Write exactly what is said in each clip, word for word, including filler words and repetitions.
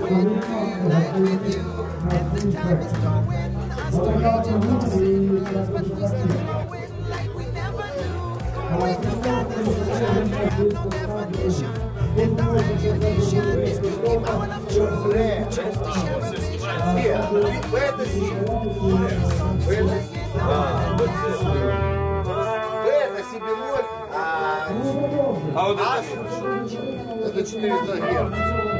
night with you, and the time is going. Our story just no secrets, but we still growing like we never knew. With no conversation, we have no definition. And our imagination is the game out of truth. Choose to share it with each other. Where the sea? Where the sea? Это си бемоль, а... А вот это... Это четыреста герц.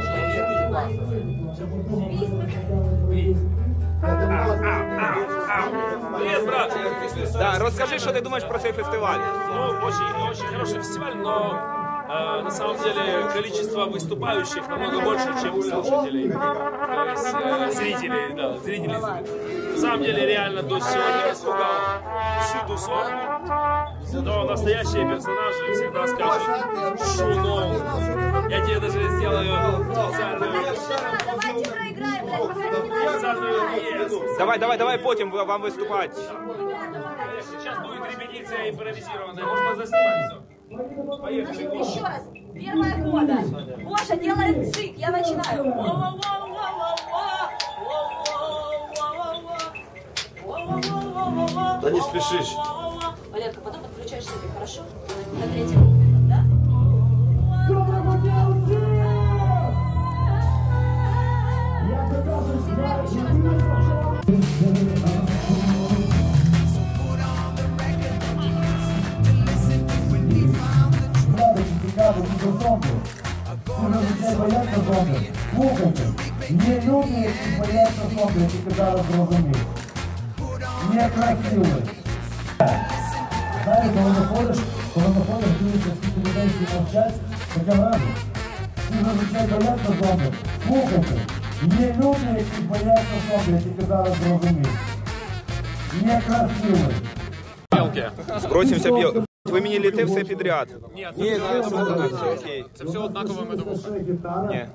Привет, брат! Да, розкажи, що ти думаєш про цей фестиваль. Ну, очень, очень хороший фестиваль, но э, на самом деле количество выступающих намного больше, чем слушателей. То есть э, зрителей, да, зрителей. На самом деле реально до сегодня испугал всю тусовку. Но настоящие персонажи всегда скажут шуно. Я тебе даже сделаю специальную... специальную пьесу. Давай, давай, давай потім вам виступати. Сейчас будет репетиция импровизированная. Можно заснимать все. Поехали. Еще раз. Первая кода. Гоша делает цик. Я начинаю. Да не спешишь. Валерка, потом подключаешь себе, хорошо? На третьем момент, да? Слухайте, є люди, які бояться зомбі, які зараз зрозуміють. Не красиві. Знаєте, коли виходиш, коли виходиш, дивишся, скільки людей всі мовчать, таке враження. Всі зазвичай бояться зомбі. Слухайте, є люди, які бояться зомбі, які зараз зрозуміють. Не красиві. Белки. Спросимся, Біл. Ви мені літи все підряд. Ні, це все однаково. Це все однаково медовуха. Ні.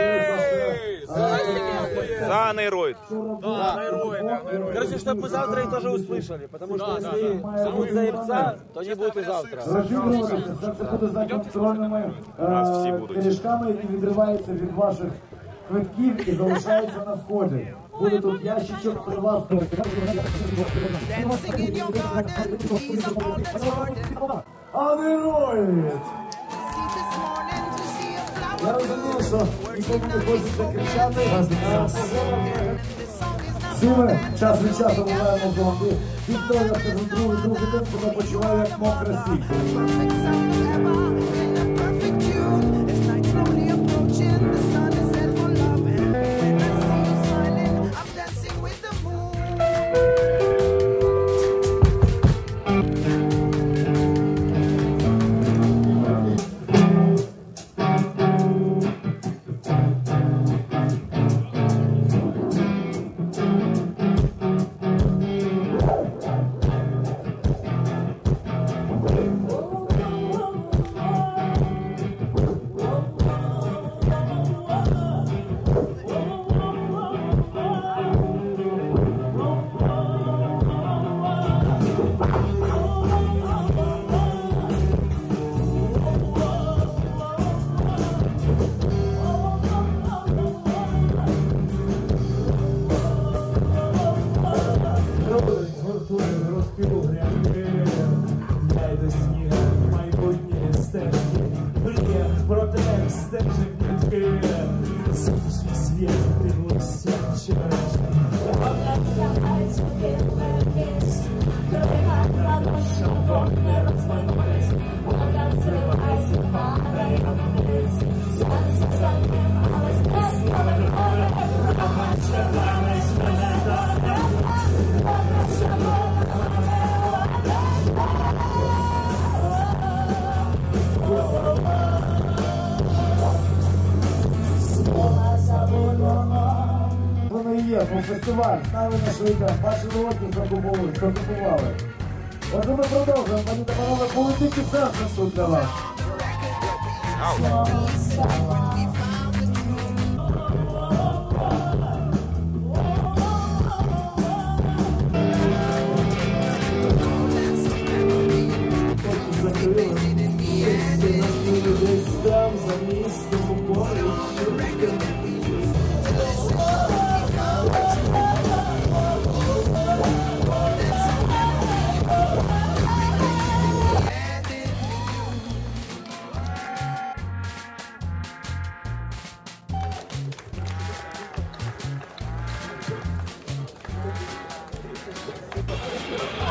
За нейроид. Да, нейроид, нейроид. Короче, чтобы мы завтра их тоже услышали, потому что если будут заебца, то не будет и завтра. Розігруватися, це буде за контрольними пиріжками, які відриваються від ваших квитків і залишаються на сході. Буде тут ящичок при вас. Анероїд! Я розумію, що нікому не хочеться кричати. Всі ми час від часу буваємо зомбі. Відтоді я скажу другий, другий день себе почуваю як мокра сітка. Фестиваль, ставили на швидках, ваші роки закупували. Отже, ми продовжуємо, пані та панове, політики сенсу для вас.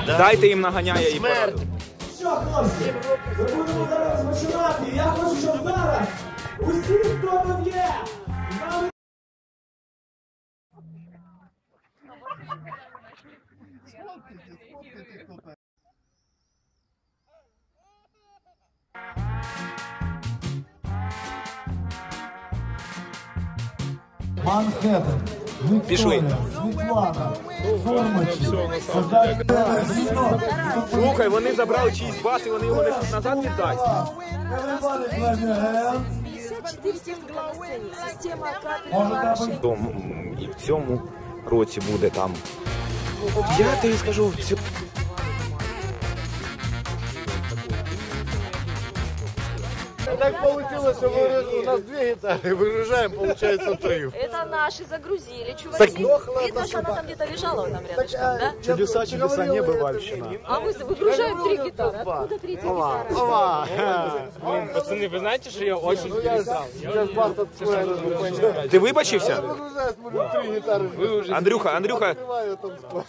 Дайте їм наганяє і пораду. Що, хлопці, ми будемо зараз починати. Я хочу, щоб зараз усі, хто тут є, з нами. Манхеттен, Пішли. Вікторія, Світлана, Формачі, Слухай, вони забрали чиїсь бас і вони його не назад віддасть. пятьдесят четыре техника на сцене. Система капельного орошения. Тому і в цьому році буде там. Я тобі скажу, в цьому... Так получилось, что мы, у нас две гитары, выгружаем, получается три. Это наши загрузили. Чуваки, видно, что она там где-то лежала там рядышком, да? Чудеса, чудеса небывальщина. А мы выгружаем три гитары. Откуда третья гитара? Пацаны, вы знаете, что я очень Сейчас бас откроет. Ти вибачився? Выгружаю, смотрю, три гитары. Андрюха, Андрюха, Открываю, там спать.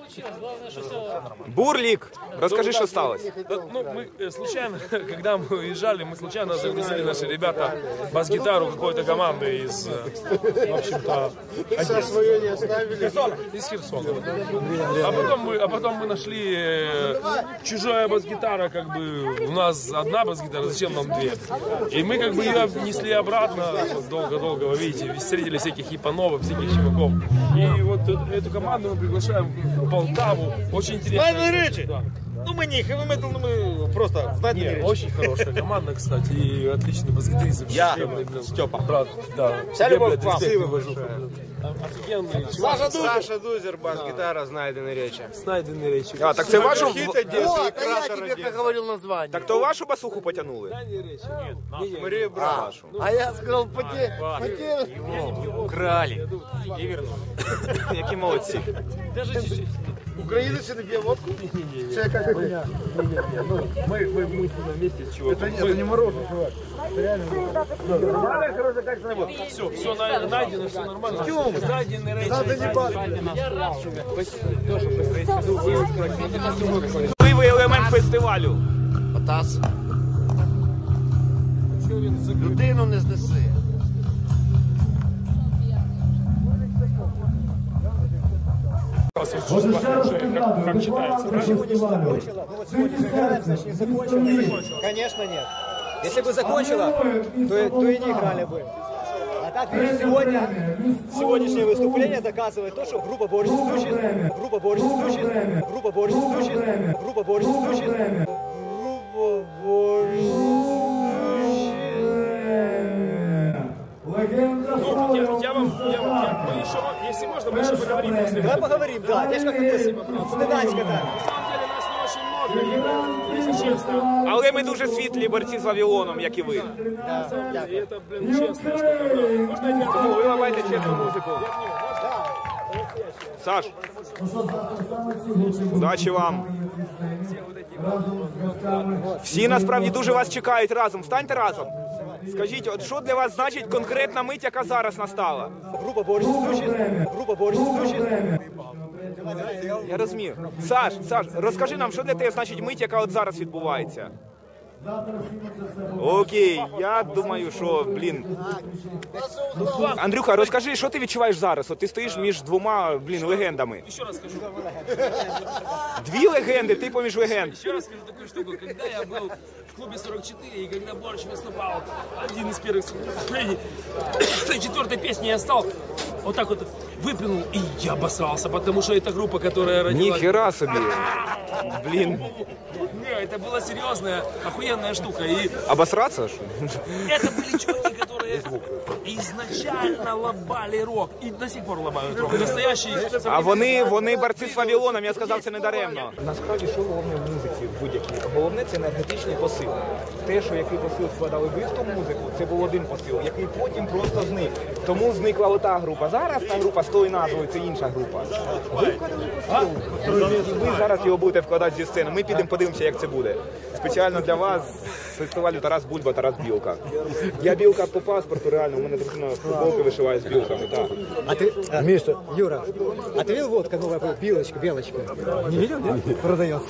Бурлік, розкажи, що сталося. Ну, мы э, случайно, когда мы уезжали, мы случайно загрузили наши ребята бас-гитару какой-то команды из, э, в общем-то, Все свое не оставили. из Херсона. А потом мы, а потом мы нашли э, чужая бас-гитара, как бы у нас одна бас-гитара, зачем нам две? И мы как бы ее несли обратно долго-долго, вы видите, встретили всяких Ипановых, всяких чуваков. И вот эту, эту команду мы приглашаем в Полтаву. Очень интересно. Да. Ну мы не хэви метал, ну мы просто знаете Не, очень хорошая команда, кстати, и отличный бас-гитарист. Я, Степа. Брат, да. Вся Тебе, любовь блядь, к вам. респект большой. Офигенный чувак. Саша Дузер, бас-гитара, знайдений речі. Знайдений речі. А, так це вашу... Вот, а я тебе как говорил название. Так то вашу басуху потягнули? Мария Бра. А я сказал, поте... поте... Украли і вернули. Які молодці. Украинец не пьет водку? Все как хуйня. Мы, мы, мы вместе с чуваком. Это, это не мороженое, чувак. Все, все найдено, все нормально. Найдены речи. Надо не падать. Важливий елемент фестивалю. Потас. Людину не знеси. Отже, ще раз нагадую, дипломанти фестивалю. Сині серце, Конечно нет. Если бы закончила, то, то и не играли бы. А так, видишь, сегодня, сегодняшнее выступление доказывает то, что группа Борис Стучит, группа Борис Стучит, группа Борис Стучит, группа Борис Стучит, группа Борис легенда Ну, я, я вам, я вам, я, мы еще, если можно, мы еще поговорим после Давай поговорим, да, я же как это стыдачка, да. На самом деле нас не очень много, если честно. Але ми дуже світлі борці з Вавилоном, як і ви. На самом деле, и это, блин, честная штука, да. Можно я Тому ви ламайте чесну музику. Саш, удачі вам. Всі насправді дуже вас чекають разом. Встаньте разом. Скажіть, от що для вас значить конкретна мить, яка зараз настала? Группа Борис Стучит, группа Борис Стучит. Я розумію. Саш, Саш, розкажи нам, що для тебе значить мить, яка от зараз відбувається? Окей, я думаю, що, блін. Андрюха, розкажи, що ти відчуваєш зараз? От ти стоїш між двома, блін, легендами. еще раз скажу. Дві легенди, ти поміж легенд. Еще раз скажу такую штуку. Когда я был в клубе сорок четыре, и когда Борщ выступал, один из первых выступлений, на четвертой песне я стал вот так вот выплюнул, и я обосрался, потому что это группа, которая родилась... Ніхера собі. Блін. Не, это была серьезная, охуенная штука. И Обосраться? Що? это были чуваки, которые изначально лобали рок. И до сих пор лобают рок. Настоящий... А вони, вони борці з Вавилоном, я сказав, це не даремно. Насправді, що головне в музиці в будь-якій? Головне – це енергетичний посил. Те, що який посил складали ви в ту музику, це був один посил, який потім просто зник. Тому зникла ота група. Зараз та група з тою назвою, це інша група. Ви вкладали посил. І ви зараз його будете вкладати зі сцени. Ми підемо подивимося, як це буде. спеціально для вас з фестивалю Тарас Бульба, Тарас Білка. Я білка по паспорту, реально, у мене дружина футболки вишиває з білками, так. А ты, а, Миша, Юра, а ты видел вот какая новая белочка, белочка? Не видел, нет? Продается.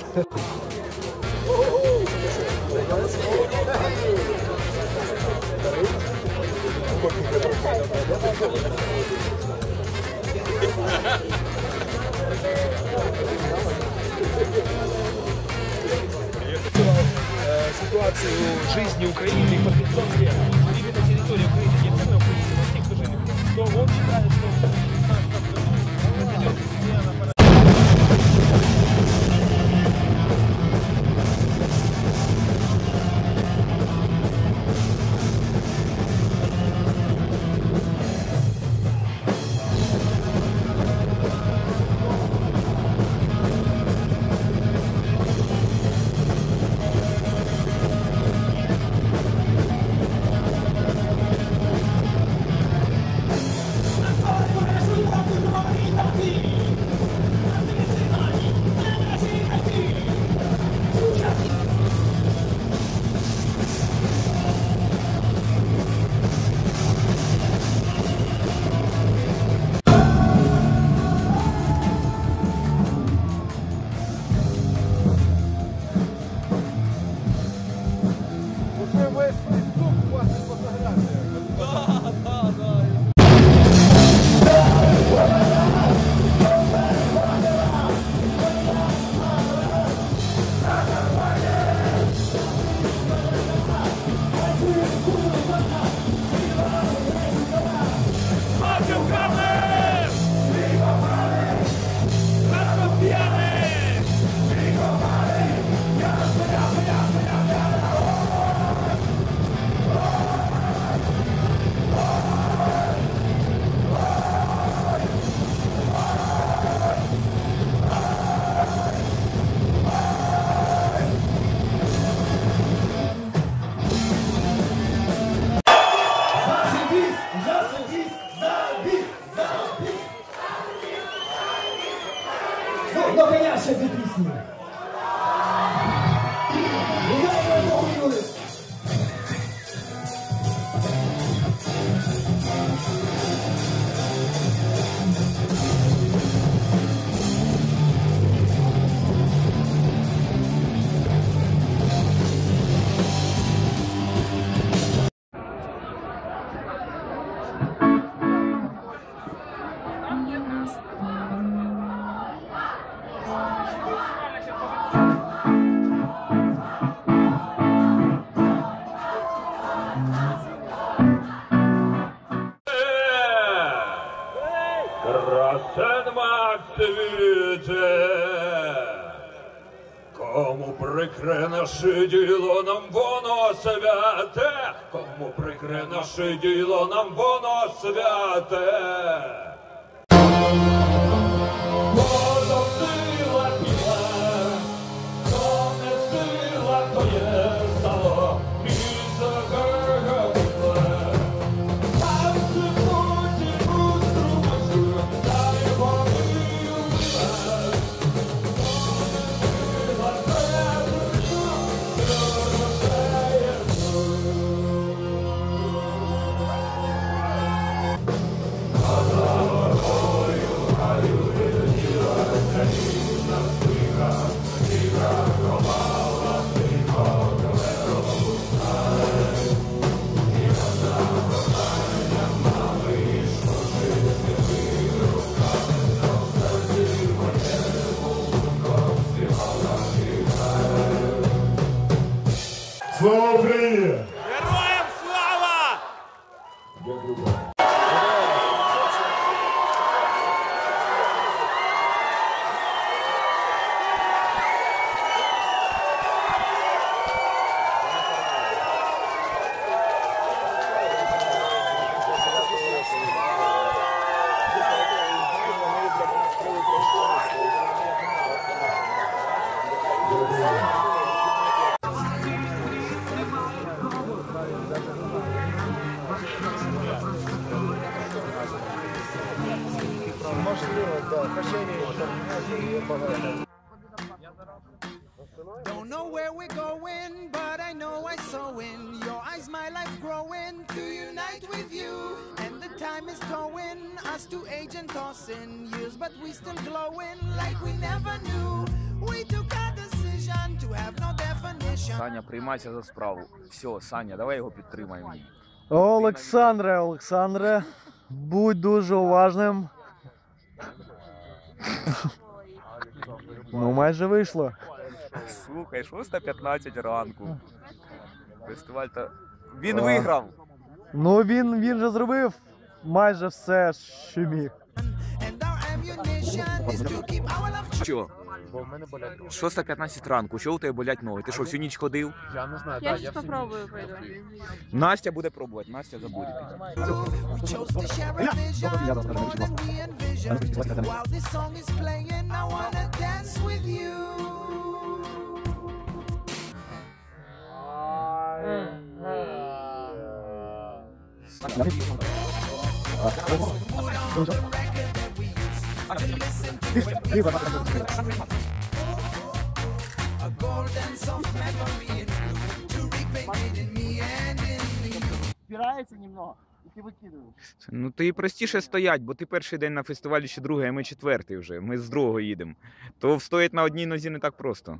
Ситуацию жизни Украины и потенциал лет. Или на территории Украины не обязательно Украины, но всех, кто жили. То он считает, что... Настоящая песня. Красен мак цвіте, кому прикре наше діло, нам воно святе, кому прикре наше діло, нам воно святе. Воно сила піла, то не сила, то є стало, місце гергове. Слава Україні! Героям слава! Можливо, так. Хоча ні, там не багато. Don't know where we're going, but I know I saw in your eyes my life growing to unite with you. And the time is towing us to age and tossing years, but we still glowing like we never knew. We took a decision to have no definition. Саня, приймайся за справу. Все, Саня, давай його підтримаємо. Олександре, Олександре, будь дуже уважним. Ну, майже вийшло. Слухай, шоста п'ятнадцять ранку. Фестиваль та... Він виграв! Ну, він, він же зробив майже все, що міг. Що? шоста п'ятнадцять ранку, що у тебе болять ноги? Ти що, всю ніч ходив? Я не знаю, Я сейчас попробую, пойду. Настя буде пробувати, Настя забуде. Спирається немного, і ти викидуєш. Ну ти простіше стоять, бо ти перший день на фестивалі ще другий, а ми четвертий вже. Ми з другого їдемо. То встоять на одній нозі не так просто.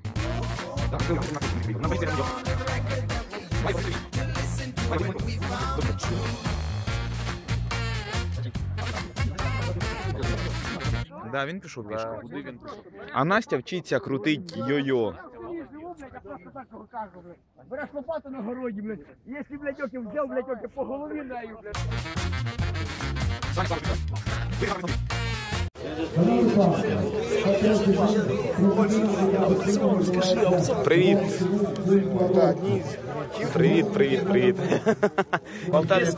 Да, він пішов пішки. Куди він пішов? А Настя вчиться крутить йо-йо. Береш лопату на городі, блядь. Якщо, блядь, оки взяв, блядь, оки по голові даю, блядь. Привіт. Привіт, привіт, привіт. Полтаві.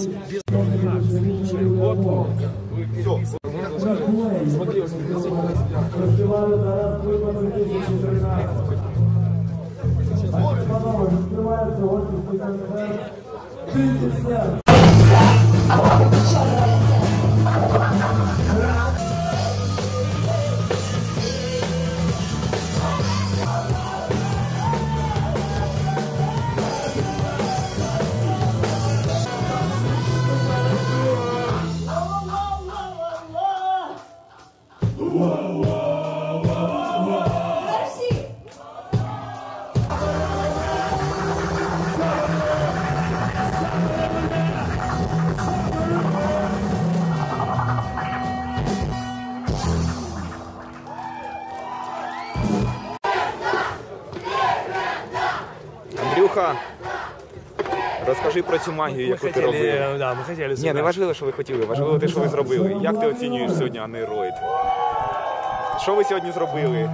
Андрюха, розкажи про цю магію, яку ти робив. Да, ми хотіли. Ні, не важливо, що ви хотіли, важливо те, що ви зробили. Як ти оцінюєш сьогодні анейроїд? Що ви сьогодні зробили?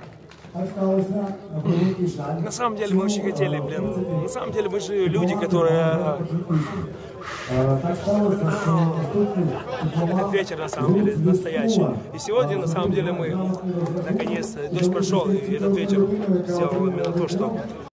На самом деле мы очень хотели, блин. На самом деле мы же люди, которые... Этот вечер на самом деле настоящий. И сегодня на самом деле мы наконец дождь прошел, и этот вечер сделал именно то, что...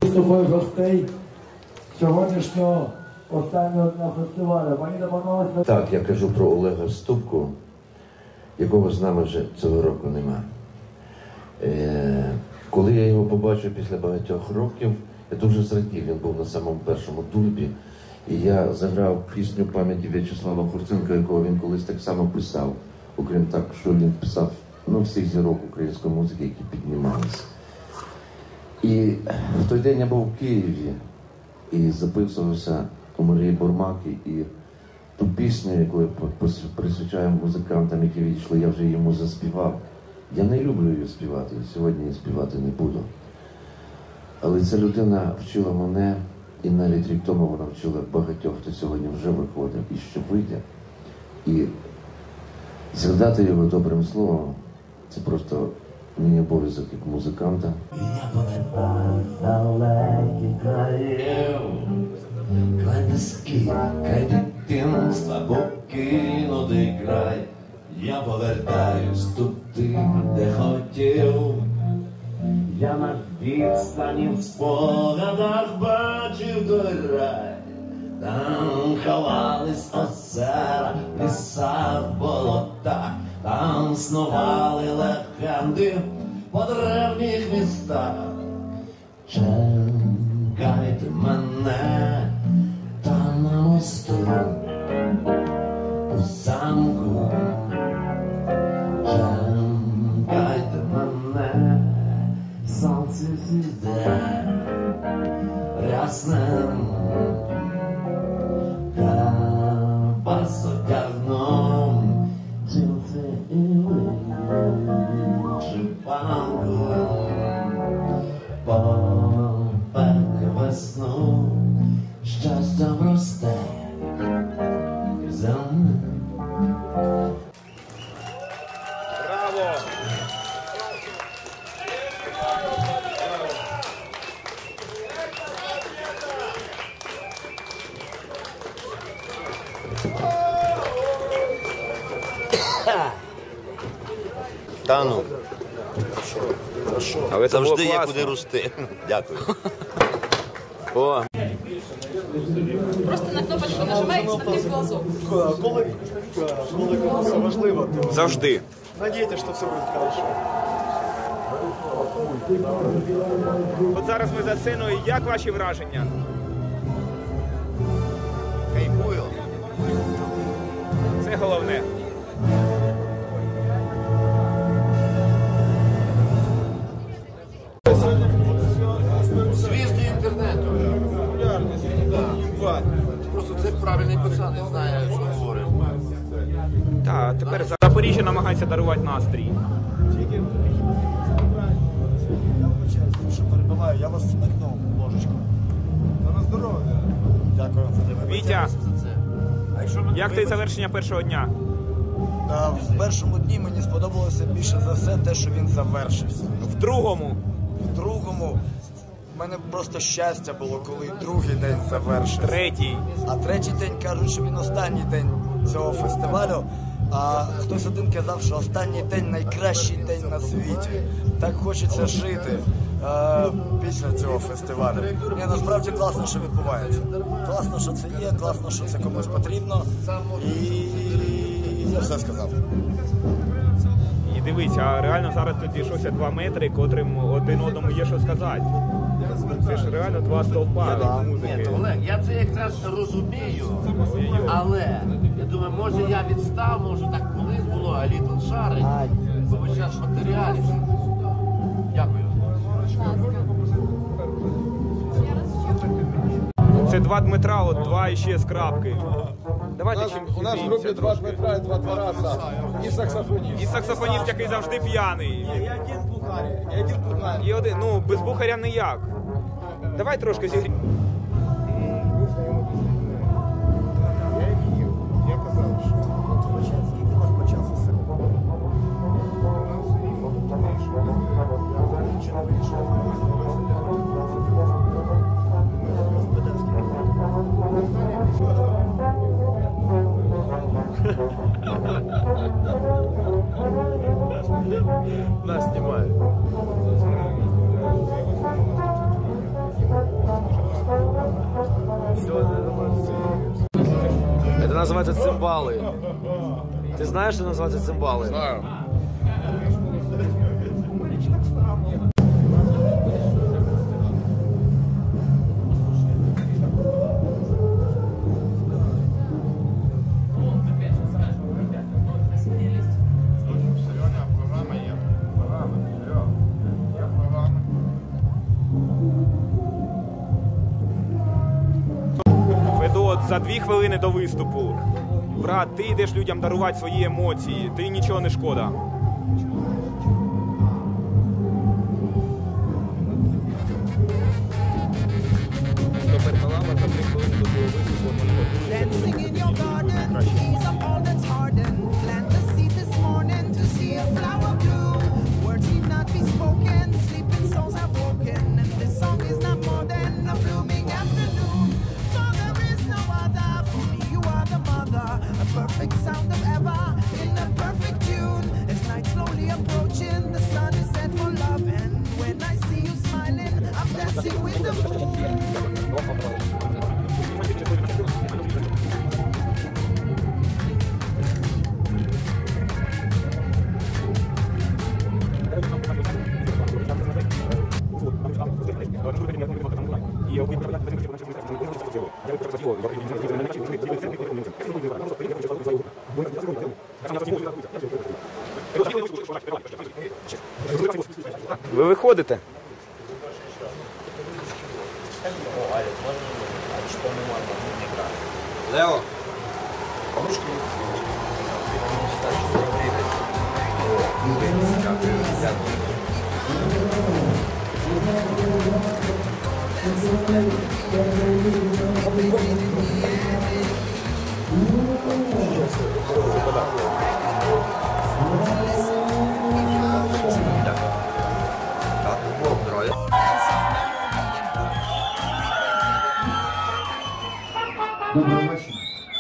Сьогоднішнього останнього дня фестивалю. Пані та панове, Так, я кажу про Олега Ступку, якого з нами вже цього року нема. Е, коли я його побачив після багатьох років, я дуже зрадів, він був на самому першому дульбі. І я заграв пісню пам'яті В'ячеслава Хурценка, якого він колись так само писав. Окрім так, що він писав ну, всіх зірок української музики, які піднімалися. І в той день я був в Києві і записувався у Марії Бурмаки, і ту пісню, яку я присвячаю музикантам, які відійшли, я вже йому заспівав. Я не люблю її співати, сьогодні її співати не буду. Але ця людина вчила мене, і навіть рік тому вона вчила багатьох, хто сьогодні вже виходив і ще вийде. І згадати його добрим словом, це просто мій обов'язок як музиканта. Я повертаюсь далеких країв, край піски, край дитинства, покинутий край. Я повертаюсь туди, де хотів. Я на відстані в спогадах бачив той рай. Там ховались озера, ліса в болотах. Там снували легенди по древніх містах. Чекайте мене там на мосту, у замку. Чекайте мене, сонце зійде рясним. Я вас одягну, джинси і вишиванку. Попереду весну щастя росте земля. Браво! Та ну. Але це було Завжди є класно. куди рости. Дякую. О. Просто на кнопочку нажимай і смотри в глазок. Коли, коли комусь важливо, то Завжди. надійтесь, що все буде хорошо. От зараз ми за сценою. Як ваші враження? Кайфую. Це головне. Звізди інтернету. Просто це правильний пацан, не знає, що говорить. Так, тепер Запоріжжя намагається дарувати настрій. Я вибачаюся, що перебиваю, я вас смикнув ложечку. Та на здоров'я. Дякую. Вітя, як ти завершення першого дня? В першому дні мені сподобалося більше за все те, що він завершився. В другому? В другому в мене просто щастя було, коли другий день завершився. Третій? А третій день кажуть, що він останній день цього фестивалю. А хтось один казав, що останній день найкращий день на світі. Так хочеться жити е, після цього фестивалю. Ні, насправді класно, що відбувається. Класно, що це є, класно, що це комусь потрібно. І я все сказав. І дивись, а реально зараз тут зійшовся два метри, котрим один одному є що сказати. Це ж реально два стовпа Ні, музики. то, Олег, я це якраз розумію, але я думаю, може я відстав, може так колись було, а Літл шарить, бо ви зараз матеріалів. Дякую. Це два Дмитра, от два іще з крапки. Давайте чим У нас в групі два Дмитра і два Тараса. І саксофоніст. І саксофоніст, який завжди п'яний. Ні, я один бухарі, я один бухарі. І один, ну, без бухаря ніяк. Давай трошки зігрі... Я казав, що скільки у вас по часу Нас знімають. Это называется цимбалы. Ты знаешь, что называется цимбалы? Знаю. Федот, за дві хвилини до виступу. Брат, ти йдеш людям дарувати свої емоції, ти нічого не шкода. Dancing in your garden, ease up all that's hardened. Plant the seed this morning to see a flower bloom. Words need not be spoken, sleeping souls have woken. And this song is not more than a blooming afternoon. For there is no other, for me you are the mother. A perfect sound of ever, in a perfect tune. As night slowly approaching, the sun is set for love. And when I see you smiling, I'm dancing with the moon. приходите. Лео. Доброго вечора.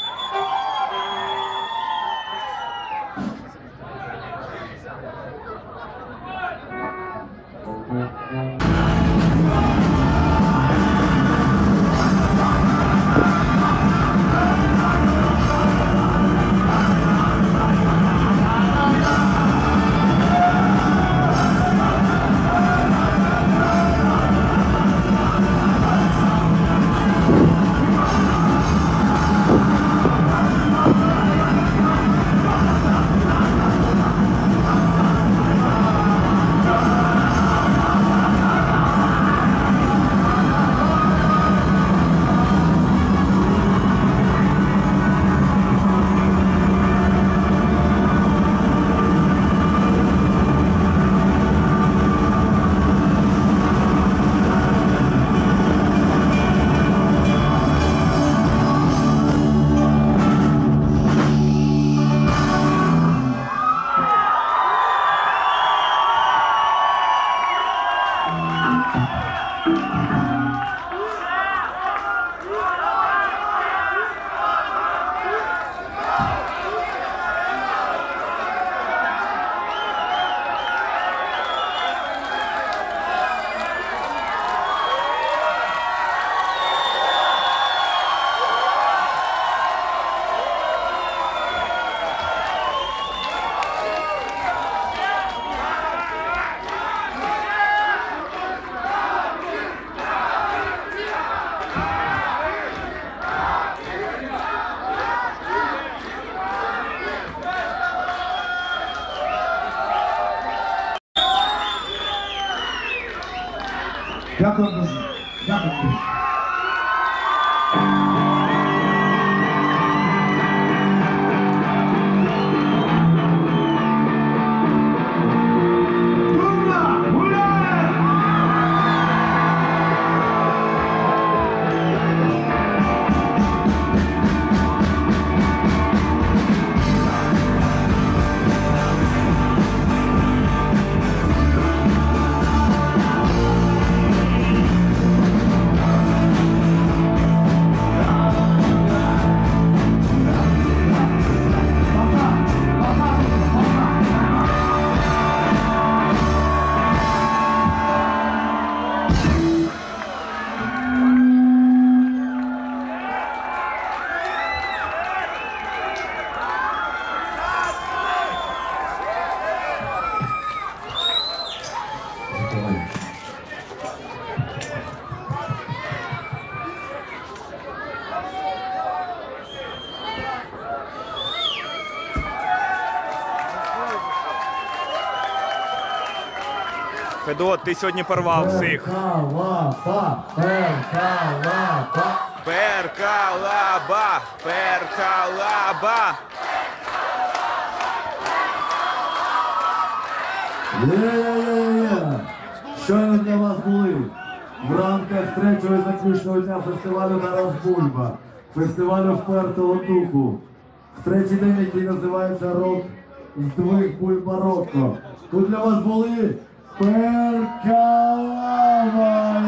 Дякую дуже. Дякую. Федот, ти сьогодні порвав всіх. Перкалаба, перкалаба. Перкалаба, перкалаба. Є-є-є-є! Щойно для вас були в рамках третього і заключного дня фестивалю «Тарас Бульба», фестивалю впертого духу, в третій день, який називається «Рок здвиг Бульбарокко». Тут для вас були Перкалаба!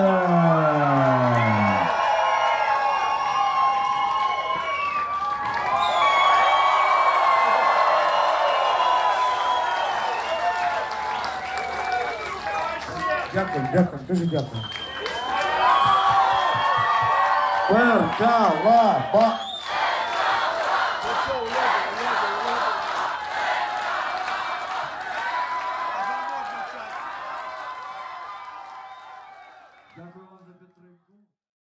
Дякую, дякую, дуже дякую. Перкалаба!